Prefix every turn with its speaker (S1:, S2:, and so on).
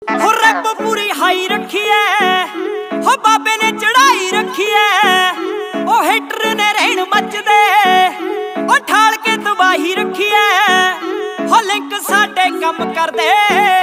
S1: हो रैप पूरी हाई रखी है, हो बाबे ने चढ़ाई रखी है। ओ हिटर ने रहन मचदे, ओ ठाल के तबाही रखी है। हो लिंक साडे कम कर दे।